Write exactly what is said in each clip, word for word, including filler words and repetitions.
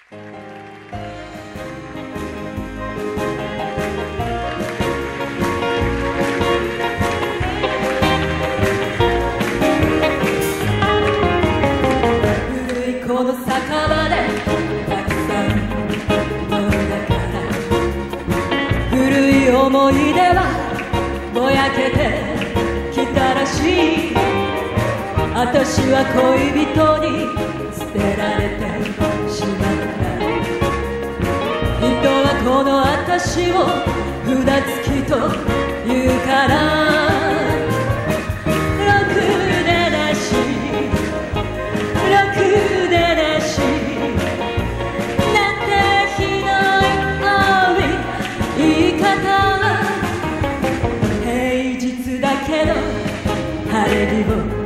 古いこの酒場でたくさん飲んだから古い思い出はぼやけてきたらしい。私は恋人に捨てられてしまった。人はこの私を札付きと言うから。ろくでなしろくでなしなんてひどい青い言い方。平日だけど晴れ着を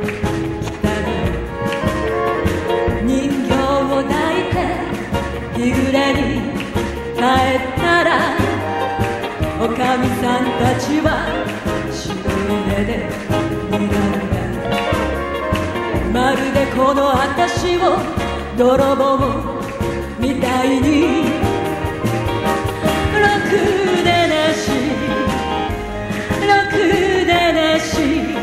日暮れに帰ったらおかみさんたちは白い目で睨んだ。まるでこの私を泥棒みたいに。ろくでなしろくでなし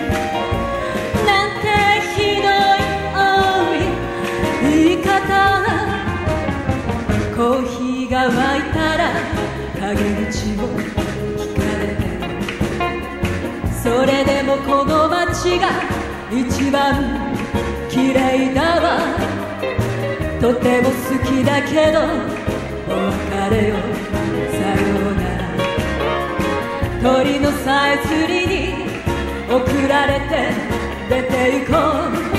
なんてひどい青い言い方。コーヒーが沸いたら陰口を聞かれて、それでもこの街が一番綺麗だわ。とても好きだけどお別れよさようなら。鳥のさえずりに送られて出て行こう。